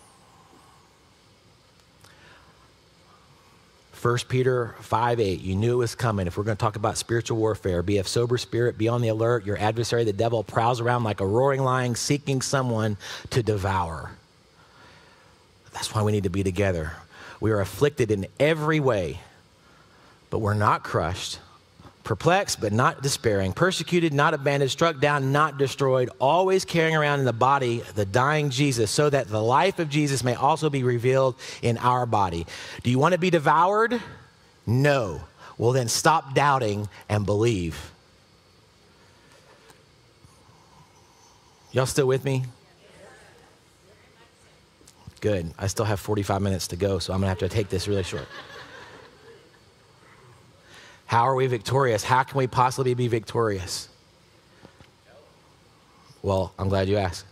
First Peter five eight, you knew it was coming. If we're going to talk about spiritual warfare, be of sober spirit, be on the alert. Your adversary, the devil, prowls around like a roaring lion, seeking someone to devour. That's why we need to be together. We are afflicted in every way, but we're not crushed. perplexed but not despairing, persecuted, not abandoned, struck down, not destroyed, always carrying around in the body the dying Jesus, so that the life of Jesus may also be revealed in our body. Do you want to be devoured? No. Well, then stop doubting and believe. Y'all still with me? Good. I still have forty-five minutes to go, so I'm going to have to take this really short. How are we victorious? How can we possibly be victorious? Well, I'm glad you asked.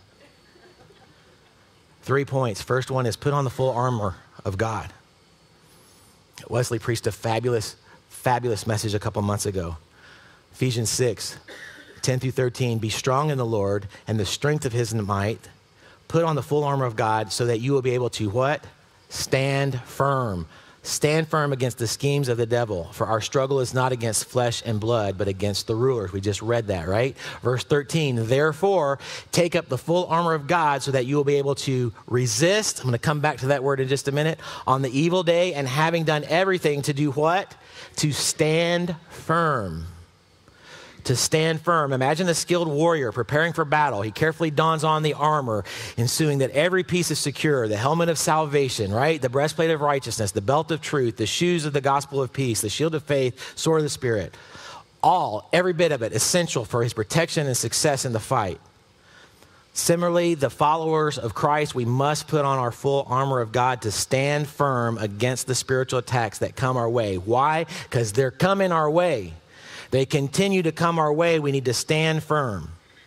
Three points. First one is put on the full armor of God. Wesley preached a fabulous, fabulous message a couple months ago. Ephesians six, ten through thirteen. Be strong in the Lord and the strength of his might. Put on the full armor of God so that you will be able to what? Stand firm. Stand firm against the schemes of the devil, for our struggle is not against flesh and blood, but against the rulers. We just read that, right? Verse thirteen, therefore, take up the full armor of God so that you will be able to resist. I'm going to come back to that word in just a minute. On the evil day, and having done everything, to do what? To stand firm. To stand firm. Imagine a skilled warrior preparing for battle. He carefully dons on the armor, ensuing that every piece is secure. The helmet of salvation, right? The breastplate of righteousness, the belt of truth, the shoes of the gospel of peace, the shield of faith, sword of the Spirit. All, every bit of it, essential for his protection and success in the fight. Similarly, the followers of Christ, we must put on our full armor of God to stand firm against the spiritual attacks that come our way. Why? Because they're coming our way. They continue to come our way. We need to stand firm.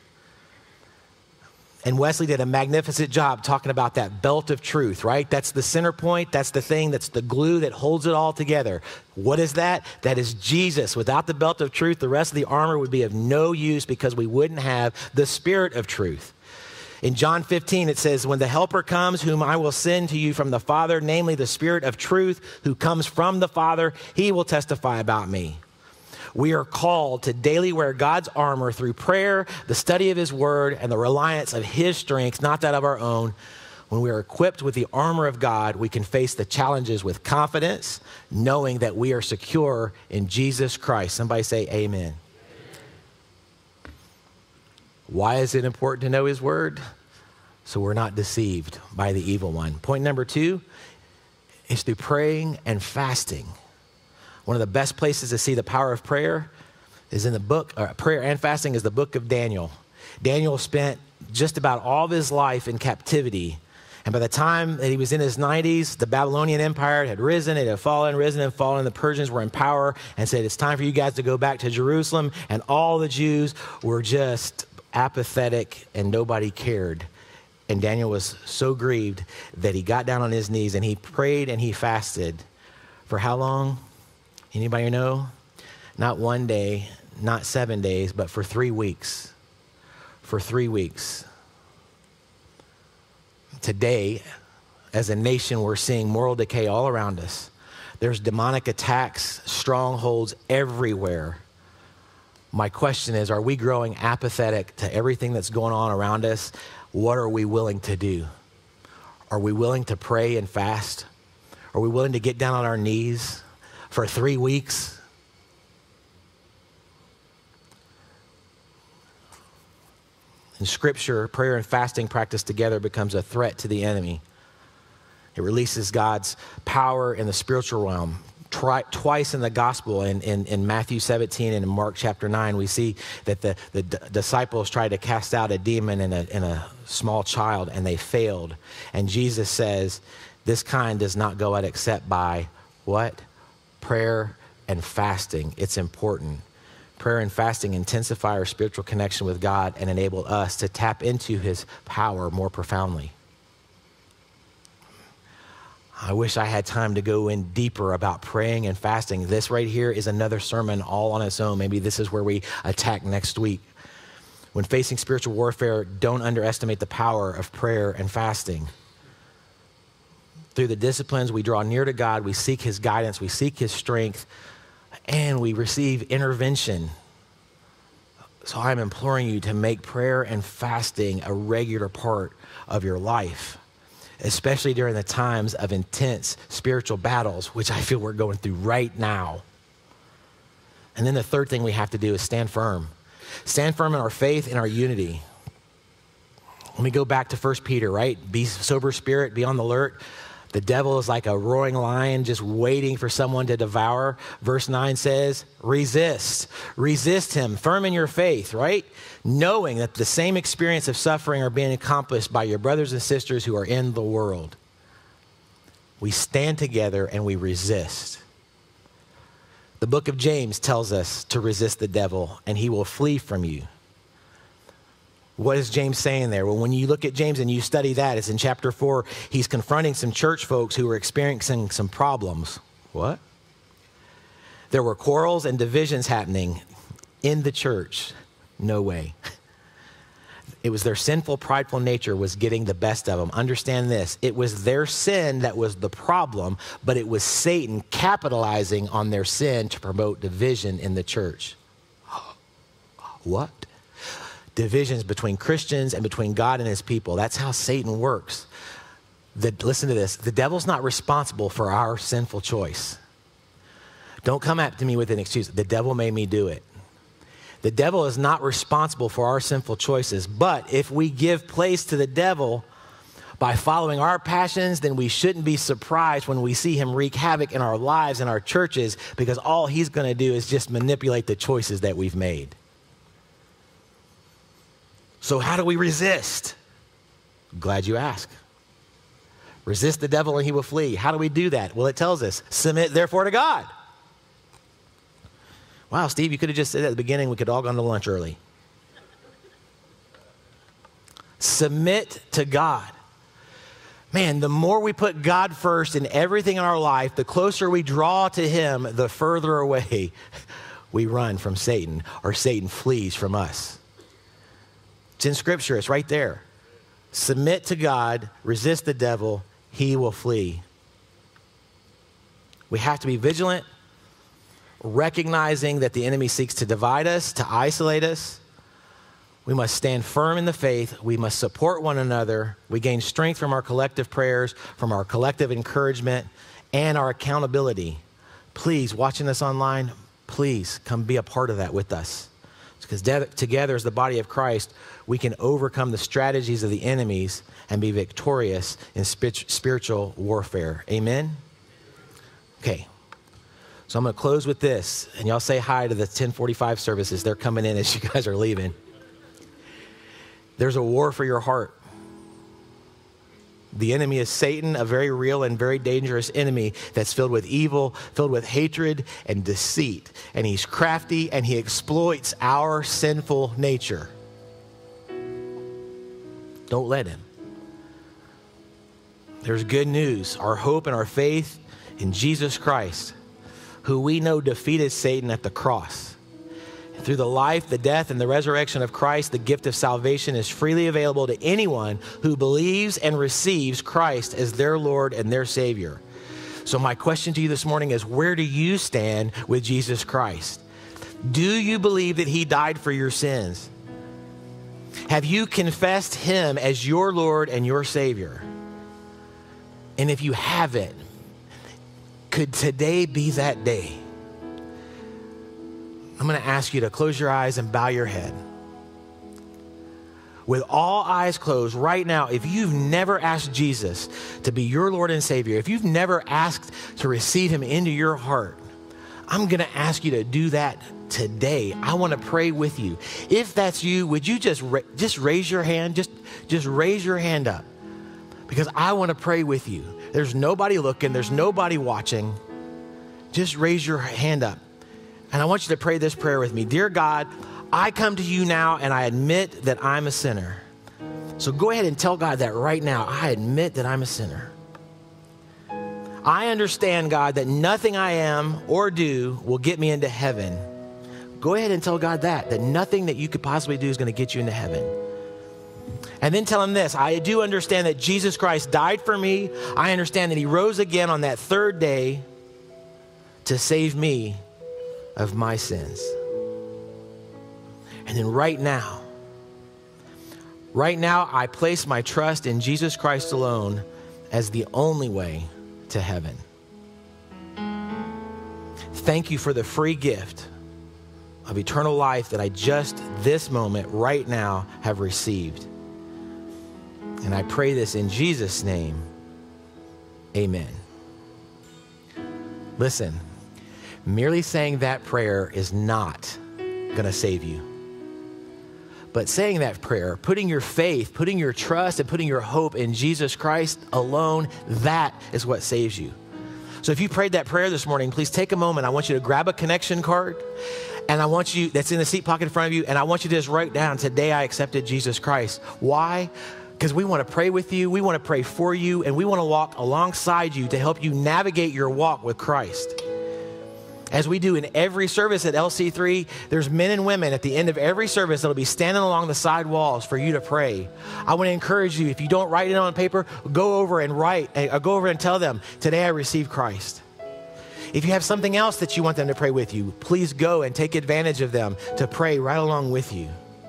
And Wesley did a magnificent job talking about that belt of truth, right? That's the center point. That's the thing. That's the glue that holds it all together. What is that? That is Jesus. Without the belt of truth, the rest of the armor would be of no use because we wouldn't have the spirit of truth. In John fifteen, it says, when the helper comes, whom I will send to you from the Father, namely the Spirit of truth, who comes from the Father, he will testify about me. We are called to daily wear God's armor through prayer, the study of his word, and the reliance of his strength, not that of our own. When we are equipped with the armor of God, we can face the challenges with confidence, knowing that we are secure in Jesus Christ. Somebody say amen. Why is it important to know his word? So we're not deceived by the evil one. Point number two is through praying and fasting. One of the best places to see the power of prayer is in the book, uh, prayer and fasting is the book of Daniel. Daniel spent just about all of his life in captivity. And by the time that he was in his nineties, the Babylonian Empire had risen, it had fallen, risen and fallen. The Persians were in power and said, it's time for you guys to go back to Jerusalem. And all the Jews were just apathetic and nobody cared. And Daniel was so grieved that he got down on his knees and he prayed and he fasted. For how long? Anybody know? Not one day, not seven days, but for three weeks. For three weeks. Today, as a nation, we're seeing moral decay all around us. There's demonic attacks, strongholds everywhere. My question is, are we growing apathetic to everything that's going on around us? What are we willing to do? Are we willing to pray and fast? Are we willing to get down on our knees for three weeks? In Scripture, prayer and fasting practiced together becomes a threat to the enemy. It releases God's power in the spiritual realm. Try, twice in the gospel, in, in, in Matthew seventeen and in Mark chapter nine, we see that the, the d- disciples tried to cast out a demon in a, in a small child and they failed. And Jesus says, this kind does not go out except by what? Prayer and fasting. It's important. Prayer and fasting intensify our spiritual connection with God and enable us to tap into his power more profoundly. I wish I had time to go in deeper about praying and fasting. This right here is another sermon all on its own. Maybe this is where we attack next week. When facing spiritual warfare, don't underestimate the power of prayer and fasting. Through the disciplines, we draw near to God, we seek his guidance, we seek his strength, and we receive intervention. So I'm imploring you to make prayer and fasting a regular part of your life, especially during the times of intense spiritual battles, which I feel we're going through right now. And then the third thing we have to do is stand firm. Stand firm in our faith and our unity. Let me go back to First Peter, right? Be sober spirit, be on the alert. The devil is like a roaring lion just waiting for someone to devour. Verse nine says, resist. Resist him, firm in your faith, right? Knowing that the same experience of suffering are being accomplished by your brothers and sisters who are in the world. We stand together and we resist. The book of James tells us to resist the devil and he will flee from you. What is James saying there? Well, when you look at James and you study that, it's in chapter four, he's confronting some church folks who were experiencing some problems. What? There were quarrels and divisions happening in the church. No way. It was their sinful, prideful nature was getting the best of them. Understand this. It was their sin that was the problem, but it was Satan capitalizing on their sin to promote division in the church. What? Divisions between Christians and between God and his people. That's how Satan works. The, listen to this. The devil's not responsible for our sinful choice. Don't come at me with an excuse. The devil made me do it. The devil is not responsible for our sinful choices, but if we give place to the devil by following our passions, then we shouldn't be surprised when we see him wreak havoc in our lives and our churches, because all he's going to do is just manipulate the choices that we've made. So how do we resist? Glad you ask. Resist the devil and he will flee. How do we do that? Well, it tells us, submit therefore to God. Wow, Steve, you could have just said at the beginning we could all gone to lunch early. Submit to God. Man, the more we put God first in everything in our life, the closer we draw to him, the further away we run from Satan, or Satan flees from us. It's in Scripture. It's right there. Submit to God, resist the devil, he will flee. We have to be vigilant, recognizing that the enemy seeks to divide us, to isolate us. We must stand firm in the faith. We must support one another. We gain strength from our collective prayers, from our collective encouragement, and our accountability. Please, watching this online, please come be a part of that with us. Because together as the body of Christ, we can overcome the strategies of the enemies and be victorious in spiritual warfare. Amen? Okay. So I'm going to close with this, and y'all say hi to the ten forty-five services. They're coming in as you guys are leaving. There's a war for your heart. The enemy is Satan, a very real and very dangerous enemy that's filled with evil, filled with hatred and deceit. And he's crafty and he exploits our sinful nature. Don't let him. There's good news. Our hope and our faith in Jesus Christ, who we know defeated Satan at the cross. Through the life, the death, and the resurrection of Christ, the gift of salvation is freely available to anyone who believes and receives Christ as their Lord and their Savior. So my question to you this morning is, where do you stand with Jesus Christ? Do you believe that he died for your sins? Have you confessed him as your Lord and your Savior? And if you haven't, could today be that day? I'm going to ask you to close your eyes and bow your head. With all eyes closed right now, if you've never asked Jesus to be your Lord and Savior, if you've never asked to receive him into your heart, I'm going to ask you to do that today. I want to pray with you. If that's you, would you just, ra- just raise your hand? Just, just raise your hand up, because I want to pray with you. There's nobody looking. There's nobody watching. Just raise your hand up. And I want you to pray this prayer with me. Dear God, I come to you now and I admit that I'm a sinner. So go ahead and tell God that right now. I admit that I'm a sinner. I understand, God, that nothing I am or do will get me into heaven. Go ahead and tell God that, that nothing that you could possibly do is going to get you into heaven. And then tell him this. I do understand that Jesus Christ died for me. I understand that he rose again on that third day to save me of my sins. And then right now, right now, I place my trust in Jesus Christ alone as the only way to heaven. Thank you for the free gift of eternal life that I just this moment, right now, have received. And I pray this in Jesus' name. Amen. Listen, merely saying that prayer is not going to save you. But saying that prayer, putting your faith, putting your trust, and putting your hope in Jesus Christ alone, that is what saves you. So if you prayed that prayer this morning, please take a moment. I want you to grab a connection card, and I want you, that's in the seat pocket in front of you, and I want you to just write down, today I accepted Jesus Christ. Why? Because we want to pray with you, we want to pray for you, and we want to walk alongside you to help you navigate your walk with Christ. As we do in every service at L C three, there's men and women at the end of every service that'll be standing along the side walls for you to pray. I want to encourage you, if you don't write it on paper, go over and write, or go over and tell them, today I received Christ. If you have something else that you want them to pray with you, please go and take advantage of them to pray right along with you.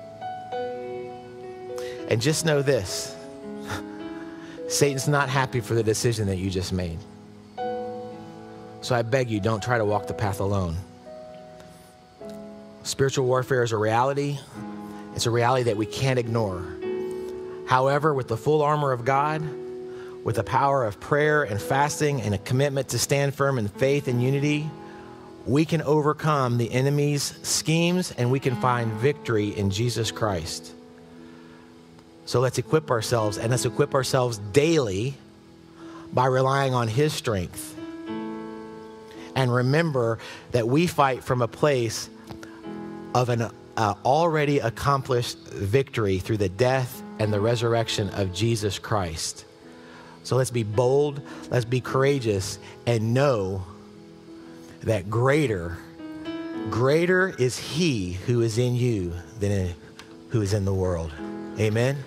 And just know this, Satan's not happy for the decision that you just made. So I beg you, don't try to walk the path alone. Spiritual warfare is a reality. It's a reality that we can't ignore. However, with the full armor of God, with the power of prayer and fasting and a commitment to stand firm in faith and unity, we can overcome the enemy's schemes and we can find victory in Jesus Christ. So let's equip ourselves, and let's equip ourselves daily by relying on his strength. And remember that we fight from a place of an uh, already accomplished victory through the death and the resurrection of Jesus Christ. So let's be bold, let's be courageous, and know that greater, greater is he who is in you than in, who is in the world. Amen.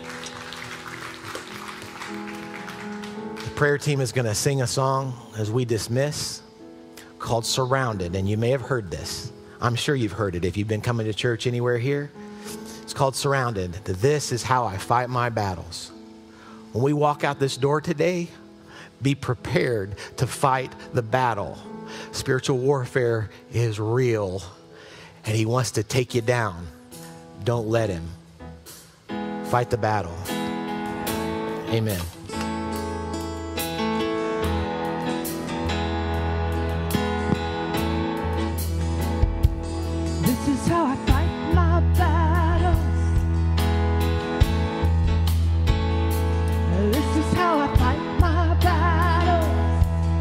The prayer team is going to sing a song as we dismiss, called Surrounded, and you may have heard this. I'm sure you've heard it if you've been coming to church anywhere here. It's called Surrounded. This is how I fight my battles. When we walk out this door today, be prepared to fight the battle. Spiritual warfare is real, and he wants to take you down. Don't let him. Fight the battle. Amen. This is how I fight my battles. This is how I fight my battles.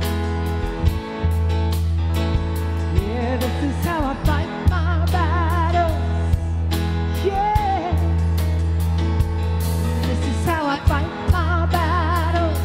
Yeah, this is how I fight my battles. Yeah. This is how I fight my battles.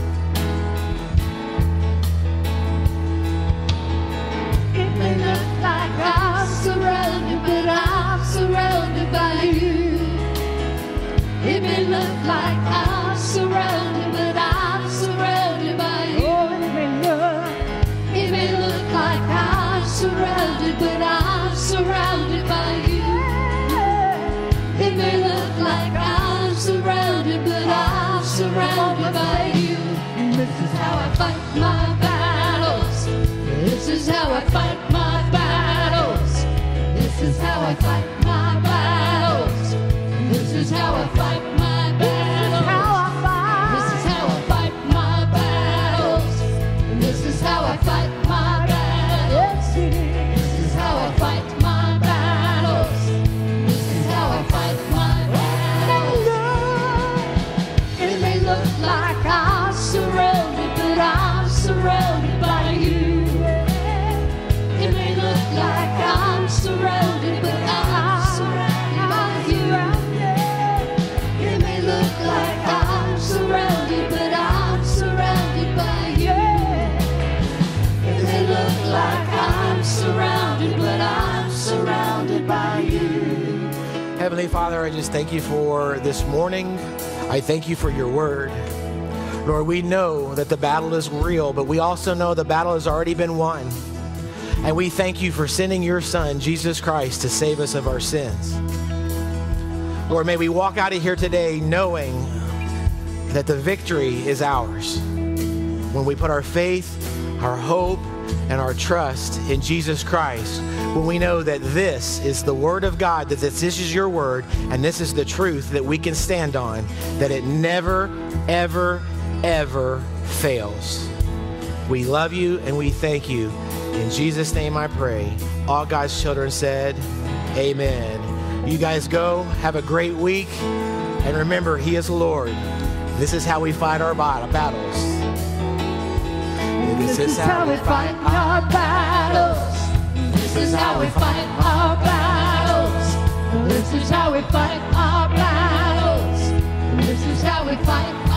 It may look like I'm surrounded, but I'm surrounded by you. It may look like I'm surrounded, but I'm surrounded by you. Oh, it may look, it may look like I'm surrounded, but I'm surrounded by you. It may look like I'm surrounded, but I'm surrounded by you. And this is how I fight my battles. This is how I fight my battles. This is how I fight my battles. This is how I fight my battles. This is how I fight my battles. This is how I fight my battles. This is how I fight my battles. This is how I fight my battles. It may look like I'm surrounded, but I'm surrounded by you. It may look like I'm surrounded, but I'm surrounded by you. It may look like I'm surrounded, but I'm surrounded by you. It may look like I'm surrounded, but I'm surrounded by you. Heavenly Father, I just thank you for this morning. I thank you for your word. Lord, we know that the battle is real, but we also know the battle has already been won. And we thank you for sending your Son, Jesus Christ, to save us of our sins. Lord, may we walk out of here today knowing that the victory is ours when we put our faith, our hope, and our trust in Jesus Christ, when we know that this is the Word of God, that this is your Word, and this is the truth that we can stand on, that it never, ever, ever fails. We love you and we thank you. In Jesus' name I pray. All God's children said, amen. You guys go. Have a great week. And remember, He is Lord. This is how we fight our battles. This is how we fight our battles. This is how we fight our battles. This is how we fight our battles. This is how we fight